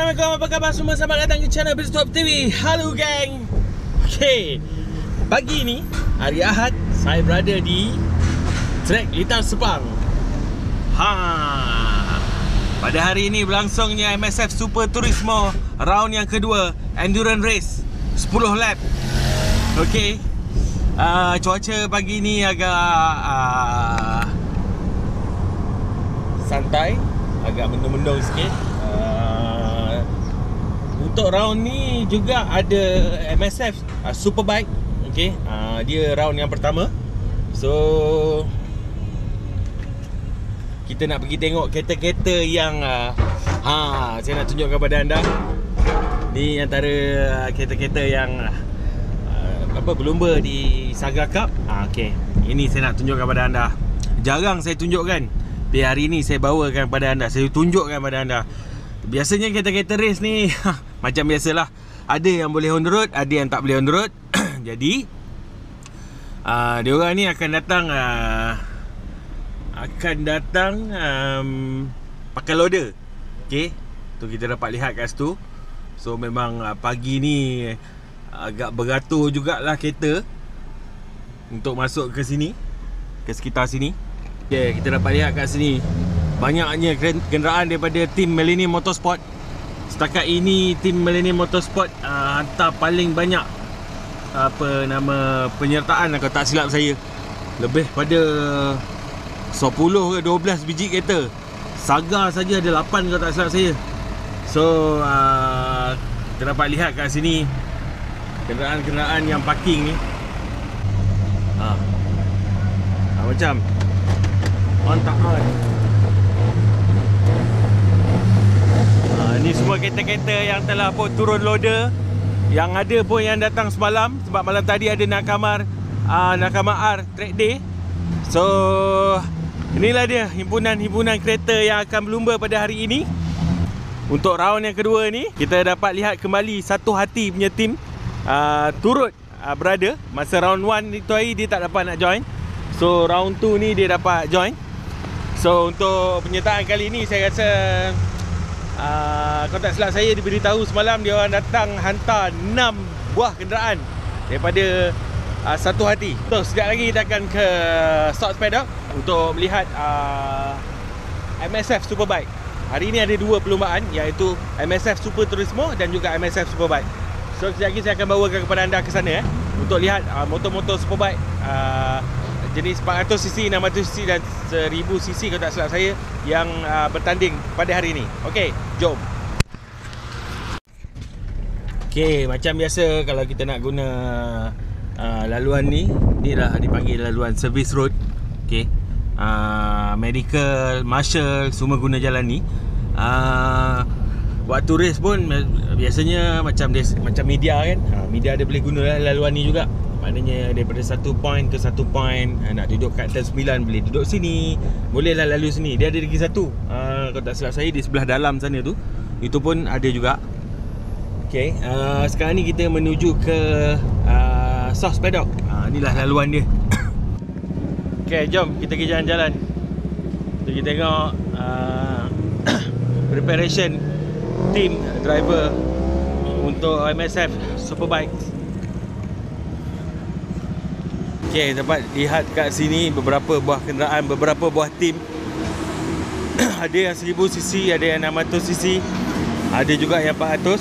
Assalamualaikum, apa khabar semua? Selamat datang ke channel Berstop TV. Halo gang. Okay, pagi ni hari Ahad, saya berada di trek Litar Sepang. Pada hari ini berlangsungnya MSF Super Turismo round yang kedua, endurance race 10 lap. Okay, cuaca pagi ni agak santai, agak mendung-mendung sikit. Untuk round ni juga ada MSF Superbike. Okay, dia round yang pertama. So kita nak pergi tengok kereta-kereta yang saya nak tunjukkan kepada anda. Ni antara kereta-kereta yang berlumba di Saga Cup. Okay, ini saya nak tunjukkan kepada anda. Jarang saya tunjukkan. Tapi hari ni saya bawakan kepada anda, saya tunjukkan kepada anda. Biasanya kereta-kereta race ni macam biasalah, ada yang boleh on the road, ada yang tak boleh on the road. Jadi diorang ni akan datang pakai loader. Okay, tu kita dapat lihat kat situ. So memang pagi ni agak beratur jugalah kereta untuk masuk ke sini, ke sekitar sini. Okay, kita dapat lihat kat sini banyaknya kenderaan daripada tim Millennium Motorsport. Setakat ini tim Millennium Motorsport hantar paling banyak penyertaan, kalau tak silap saya. Lebih pada 10 ke 12 biji kereta. Saga saja ada 8 kalau tak silap saya. So kita dapat lihat kat sini kenderaan-kenderaan yang parking ni. Macam mantap kan. Ni semua kereta-kereta yang telah pun turun loader. Yang ada pun yang datang semalam, sebab malam tadi ada Nakama R Track Day. So inilah dia himpunan-himpunan kereta yang akan berlumba pada hari ini. Untuk round yang kedua ni, kita dapat lihat kembali satu hati punya tim turut berada. Masa round 1 itu hari dia tak dapat nak join. So round 2 ni dia dapat join. So untuk penyertaan kali ni saya rasa kalau tak silap saya diberitahu semalam dia orang datang hantar 6 buah kenderaan daripada satu hati. So sekejap lagi kita akan ke Stocks Paddock untuk melihat MSF Superbike. Hari ini ada dua perlumbaan, iaitu MSF Super Turismo dan juga MSF Superbike. So sekejap lagi saya akan bawakan kepada anda ke sana untuk lihat motor-motor Superbike jenis 400cc, 600cc dan 1000cc kalau tak silap saya yang bertanding pada hari ini. Okey, jom. Okey, macam biasa kalau kita nak guna laluan ni, inilah dipanggil laluan service road. Okey. Medical, marshal semua guna jalan ni. Waktu race pun biasanya macam media kan. Media ada boleh guna laluan ni juga. Maknanya daripada satu point ke satu point, nak duduk kat turn 9 boleh duduk sini, bolehlah lalu sini. Dia ada lagi satu, kalau tak silap saya di sebelah dalam sana tu, itu pun ada juga. Okay, sekarang ni kita menuju ke Stocks Paddock. Inilah laluan dia. Okay, jom kita pergi jalan-jalan. Kita tengok preparation team driver untuk MSF Superbike. Okay, dapat lihat kat sini beberapa buah kenderaan, beberapa buah tim. Ada yang 1000cc, ada yang 600cc, ada juga yang 400.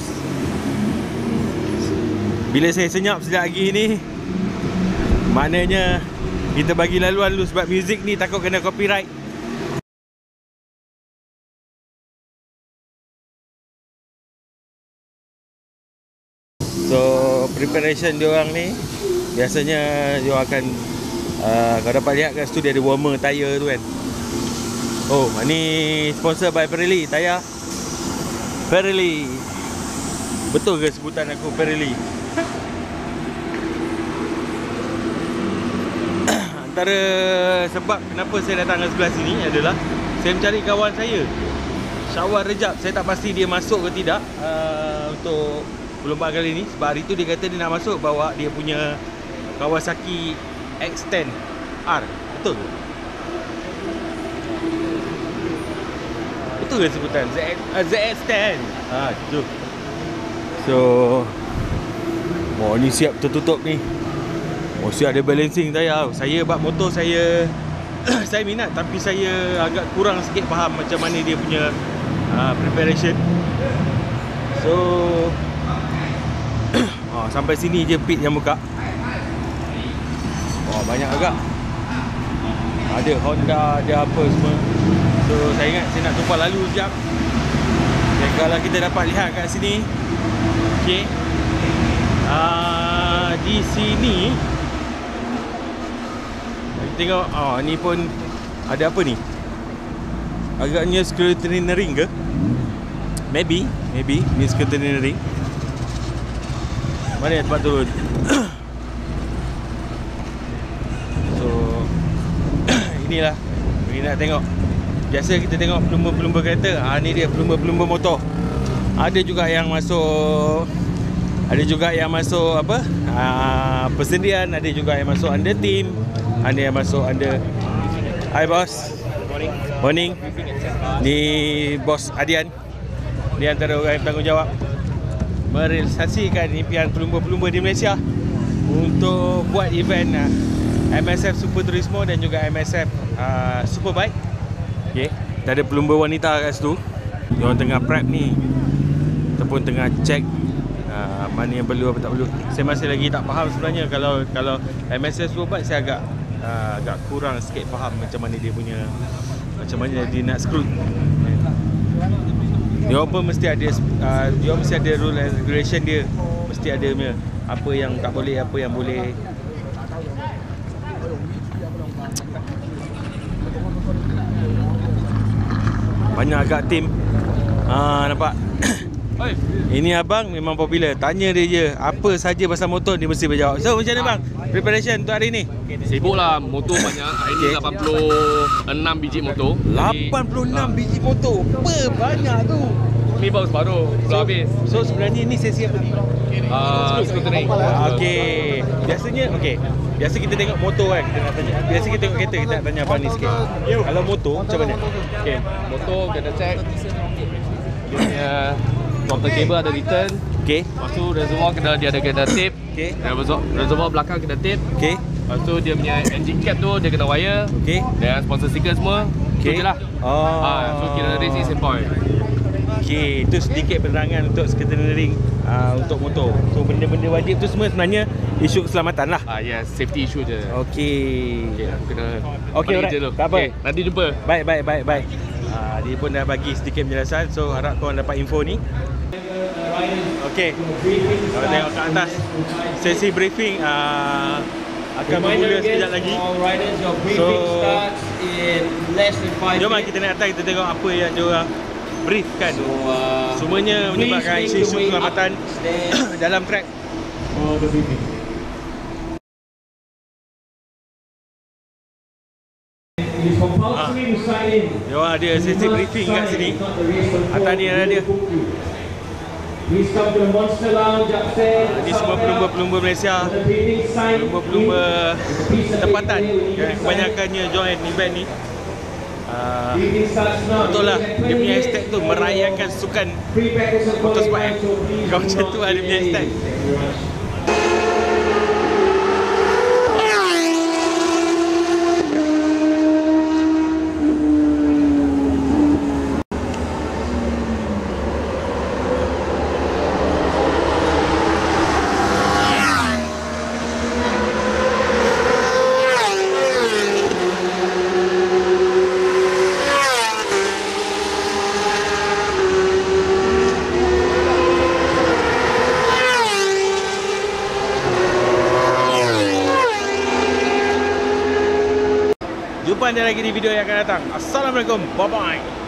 Bila saya senyap sekejap lagi ni, maknanya kita bagi laluan dulu sebab muzik ni takut kena copyright. So preparation diorang ni biasanya dia akan kau dapat lihat kat situ dia ada warmer tayar tu kan. Oh, ni sponsor by Pirelli, tayar Pirelli. Betul ke sebutan aku Pirelli? Antara sebab kenapa saya datang ke sebelah sini adalah saya mencari kawan saya, Syawal Rejab. Saya tak pasti dia masuk ke tidak untuk perlombaan kali ni. Sebab hari tu dia kata dia nak masuk bawa dia punya Kawasaki X10 R. Betul ke? Betul tu ke sebutan? ZX10. Tu. So ni siap tertutup ni. Siap ada balancing tayar. Saya bab motor saya saya minat, tapi saya agak kurang sikit faham macam mana dia punya preparation. So sampai sini je pit yang buka. Banyak agak. Ada Honda, ada apa semua. So saya ingat saya nak tumpah lalu sekejap. Dan kalau kita dapat lihat kat sini, okey, di sini tengok, ni pun ada apa ni? Agaknya scrutiny ring ke? Maybe ni scrutiny ring. Mana tempat turun? So inilah ni nak tengok. Biasa kita tengok pelumba-pelumba kereta. Ni dia pelumba-pelumba motor. Ada juga yang masuk apa? Persendirian, ada juga yang masuk under team, ada yang masuk under. Hi boss. Morning. Ni bos Adian. Dia antara orang yang bertanggungjawab merealisasikan impian pelumba-pelumba di Malaysia untuk buat event MSF Super Turismo dan juga MSF Superbike. Okey, ada pelumba wanita kat situ. Diorang tengah prep ni, ataupun tengah check mana yang perlu, apa tak perlu. Saya masih lagi tak faham sebenarnya. Kalau MSF Superbike saya agak kurang sikit faham macam mana dia punya, macam mana dia nak screw. Dia pun mesti ada rule and regulation dia. Mesti ada punya apa yang tak boleh, apa yang boleh. Banyak agak tim. Nampak? Ini abang memang popular. Tanya dia je apa saja pasal motor, dia mesti berjawab. So macam mana bang preparation untuk hari ni? Sibuk lah, motor banyak. Hari ni 86 biji motor. 86 biji motor? Apa banyak tu? Ni baru separuh, belum habis. So sebenarnya ni sesi apa ni? Scrutiny. Okey. Biasa kita tengok motor kan, kita nak tanya. Biasa kita tengok kereta, kita nak tanya abang ni sikit. Kalau motor macam mana? Okey, motor kena check dia punya throttle cable ada return. Okey. Lepas tu reservoir dia ada kena tape. Okey. Reservoir belakang kena tape. Okey. Lepas tu dia punya engine cap tu dia kena wire. Okey. Dan sponsor sticker semua. Okey. Tu je lah. So kira race is important. Okey, itu sedikit penerangan untuk scrutiny ring untuk motor. So benda-benda wajib tu semua sebenarnya isu keselamatan lah. Yes, safety issue je. Okey. Okey, aku kena alright. je dulu. Tak apa. Okay, nanti jumpa. Baik. Dia pun dah bagi sedikit penjelasan. So harap korang dapat info ni. Okey. Kalau tengok kat atas, sesi briefing akan bermula sekejap lagi. So jom kita naik atas, kita tengok apa yang diorang brief kan. Semuanya menyebabkan isu-isu keselamatan dalam track. Diorang ada sesi briefing kat sini. Atas ni ada dia. Ini semua pelumba-pelumba Malaysia, pelumba-pelumba tempatan yang kebanyakannya join event ni. Betul lah, dia punya hashtag tu merayakan sukan motorsport. Kau macam tu lah dia punya hashtag. Jumpa anda lagi di video yang akan datang. Assalamualaikum. Bye-bye.